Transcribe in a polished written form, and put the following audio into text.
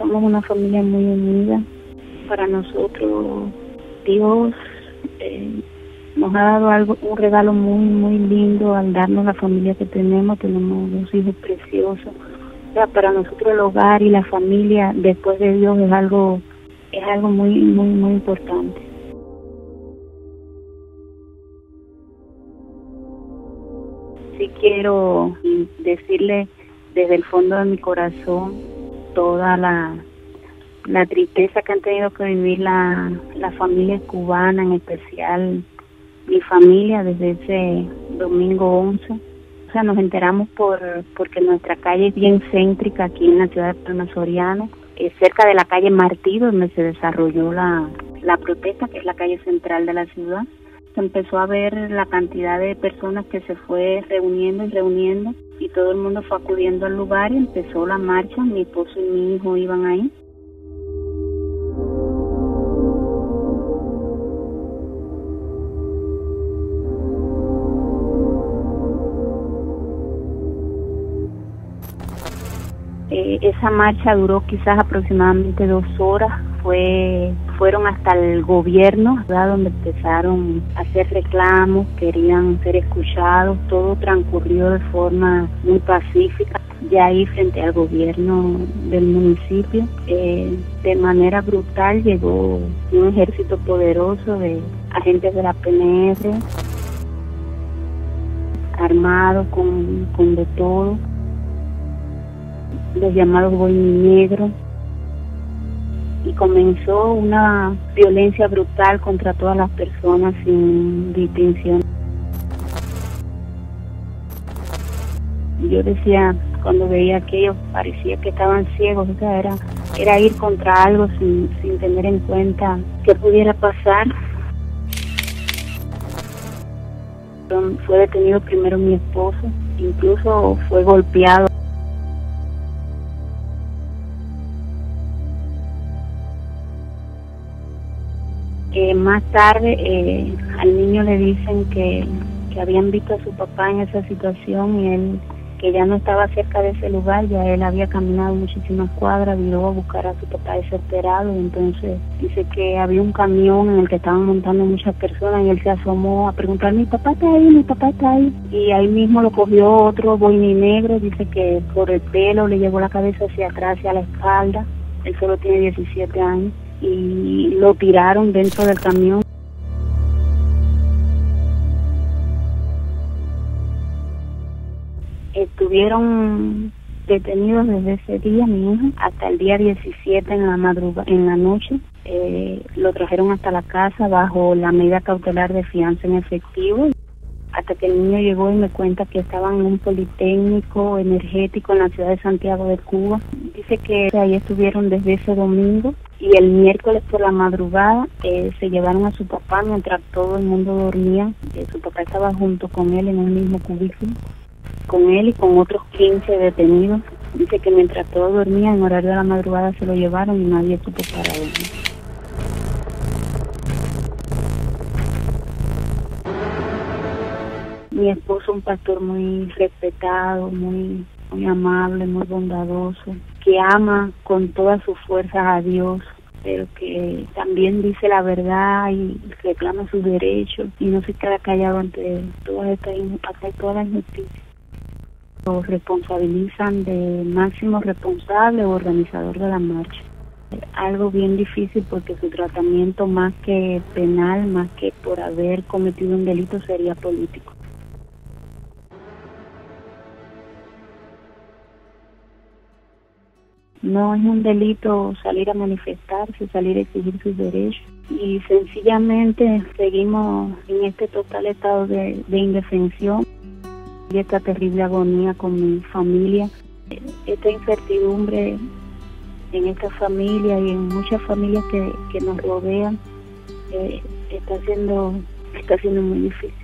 somos una familia muy unida. Para nosotros, Dios nos ha dado un regalo muy lindo al darnos la familia que tenemos. Tenemos 2 hijos preciosos. O sea, para nosotros el hogar y la familia después de Dios es algo muy importante. Sí quiero decirle desde el fondo de mi corazón toda la tristeza que han tenido que vivir la familia cubana, en especial mi familia, desde ese domingo 11. O sea, nos enteramos porque nuestra calle es bien céntrica aquí en la ciudad de Palma Soriano, cerca de la calle Martí, donde se desarrolló la protesta, que es la calle central de la ciudad. Se empezó a ver la cantidad de personas que se fue reuniendo y todo el mundo fue acudiendo al lugar y empezó la marcha. Mi esposo y mi hijo iban ahí. Esa marcha duró quizás aproximadamente 2 horas. Fueron hasta el gobierno, ¿verdad?, donde empezaron a hacer reclamos, querían ser escuchados. Todo transcurrió de forma muy pacífica. Ya ahí frente al gobierno del municipio, de manera brutal llegó un ejército poderoso de agentes de la PNR, armados con de todo, los llamados boinegros, y comenzó una violencia brutal contra todas las personas sin distinción. Yo decía, cuando veía aquello, parecía que estaban ciegos. O sea, era ir contra algo sin tener en cuenta qué pudiera pasar. Fue detenido primero mi esposo, incluso fue golpeado. Más tarde al niño le dicen que habían visto a su papá en esa situación y él, que ya no estaba cerca de ese lugar, ya él había caminado muchísimas cuadras, vino a buscar a su papá desesperado. Y entonces dice que había un camión en el que estaban montando muchas personas y él se asomó a preguntar: mi papá está ahí, y ahí mismo lo cogió otro boinegro. Dice que por el pelo le llevó la cabeza hacia atrás, hacia la espalda. Él solo tiene 17 años. Y lo tiraron dentro del camión. Estuvieron detenidos desde ese día, mi hijo, hasta el día 17 en la noche. Lo trajeron hasta la casa bajo la medida cautelar de fianza en efectivo, hasta que el niño llegó y me cuenta que estaban en un politécnico energético en la ciudad de Santiago de Cuba. Dice que ahí estuvieron desde ese domingo, y el miércoles por la madrugada se llevaron a su papá mientras todo el mundo dormía. Su papá estaba junto con él en el mismo cubículo, con él y con otros 15 detenidos. Dice que mientras todos dormían, en horario de la madrugada, se lo llevaron y nadie supo para él. Mi esposo, un pastor muy respetado, muy amable, muy bondadoso, que ama con todas sus fuerzas a Dios, pero que también dice la verdad y reclama sus derechos y no se queda callado ante todas las injusticias. Lo responsabilizan de máximo responsable o organizador de la marcha. Algo bien difícil, porque su tratamiento, más que penal, más que por haber cometido un delito, sería político. No es un delito salir a manifestarse, salir a exigir sus derechos, y sencillamente seguimos en este total estado de indefensión y esta terrible agonía con mi familia. Esta incertidumbre en esta familia y en muchas familias que nos rodean está siendo muy difícil.